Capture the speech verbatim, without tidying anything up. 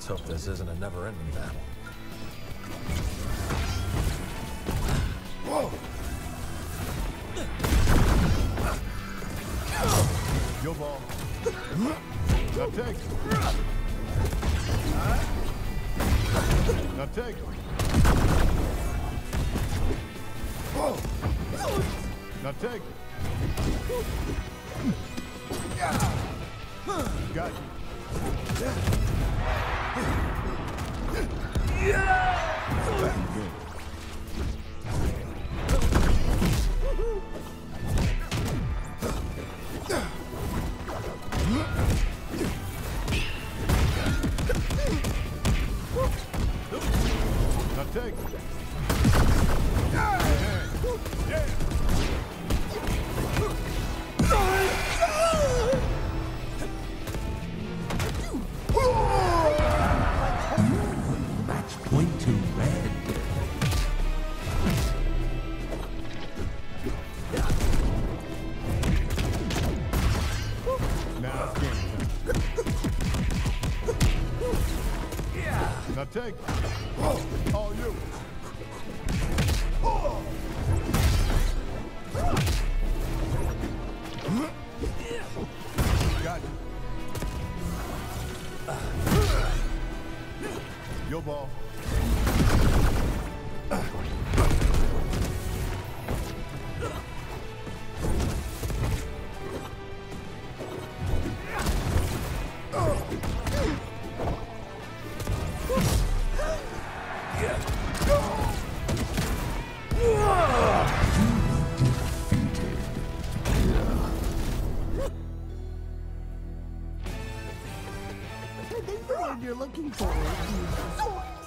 Let's hope this isn't a never-ending battle. Whoa! Your ball. Now take. Now take. Whoa! Now take. Got you. Now take. Yeah. Yeah. Match point to red. Now it's game time. Now take. All you. Got you. Your ball. The one you're looking for.